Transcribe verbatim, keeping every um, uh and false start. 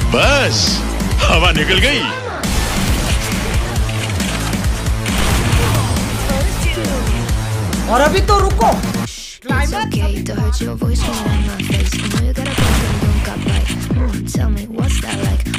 बस हवा निकल गई। और अभी तो रुको। It's okay to hurt your voice when I'm my face. You know you gotta go and don't got right. Mm, tell me what's that like?